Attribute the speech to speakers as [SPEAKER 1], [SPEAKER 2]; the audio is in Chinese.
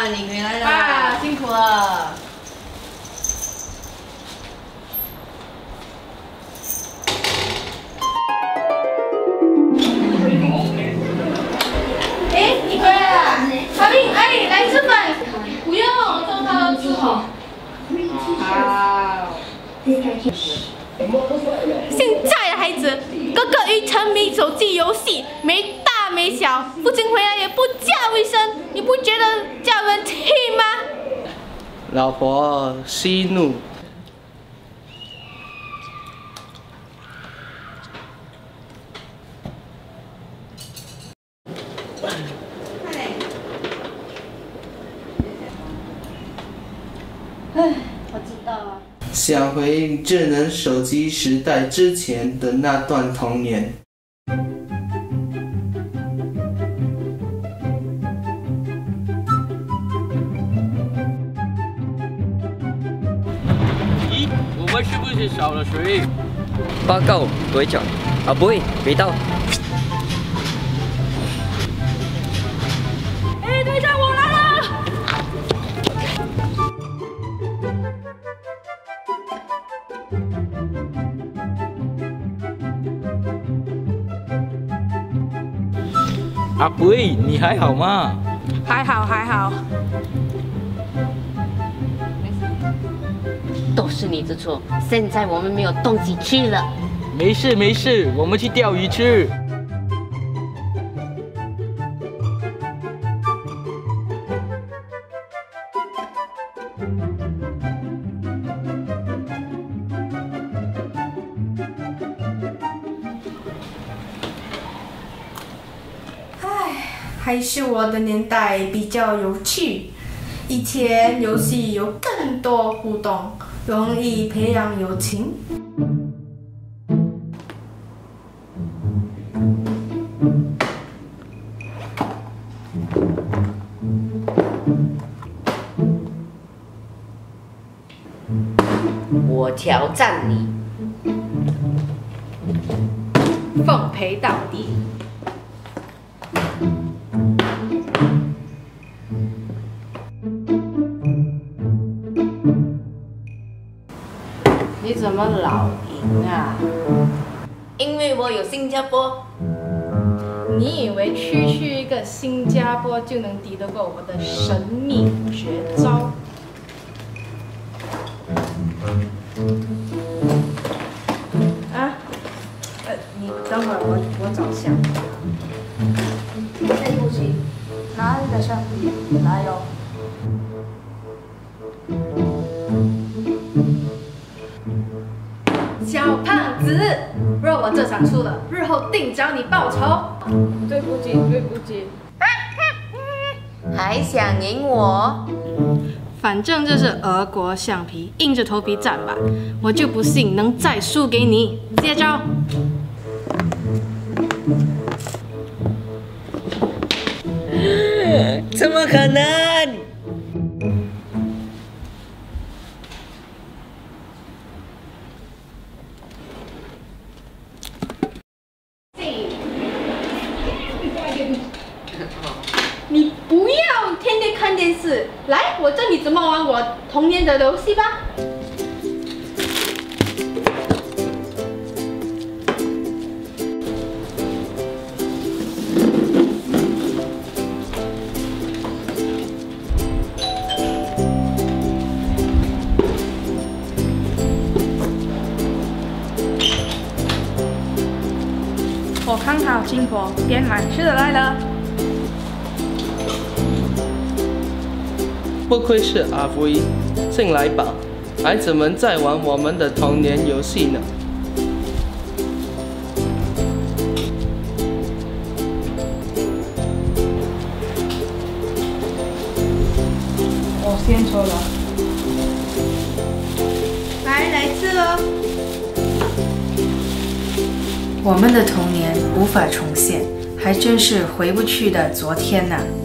[SPEAKER 1] 你回来了
[SPEAKER 2] 啊，辛苦了。哎，你回来了，阿斌，哎，来吃饭。不用，中餐都吃好。好。现在的孩子，个个一沉迷手机游戏，没大没小，父亲回来也不叫一声，你不觉得叫人气吗？
[SPEAKER 3] 老婆息怒。
[SPEAKER 1] 唉，我知道啊。
[SPEAKER 3] 想回忆智能手机时代之前的那段童年。
[SPEAKER 4] 咦，我们是不是少了谁？
[SPEAKER 5] 报告队长，啊不会，没到。
[SPEAKER 2] 哎，队长，我来了！
[SPEAKER 4] 阿贝，你还好吗？
[SPEAKER 2] 还好还好。
[SPEAKER 1] 都是你的错，现在我们没有东西吃了。
[SPEAKER 4] 没事没事，我们去钓鱼吃。
[SPEAKER 2] 还是我的年代比较有趣，以前游戏有更多互动，容易培养友情。
[SPEAKER 1] 我挑战你，
[SPEAKER 2] 奉陪到底。
[SPEAKER 1] 你怎么老赢啊？因为我有新加坡。
[SPEAKER 2] 你以为区区一个新加坡就能敌得过我的神秘绝招？啊，你等会儿，我找橡皮。
[SPEAKER 6] 对不起，哪里的橡皮？哪有？
[SPEAKER 2] 小胖子，若我这场输了，日后定找你报仇。对不起，对不起。
[SPEAKER 1] 还想赢我？
[SPEAKER 2] 反正这是俄国橡皮，硬着头皮战吧。我就不信能再输给你。接招！
[SPEAKER 5] 怎么可能？
[SPEAKER 2] 你不要天天看电视，来，我教你怎么玩我童年的游戏吧。我看好金婆点满吃的来了。
[SPEAKER 3] 不愧是阿威，进来吧，孩子们在玩我们的童年游戏呢。
[SPEAKER 2] 我先抽了，来吃喽。我们的童年无法重现，还真是回不去的昨天呐。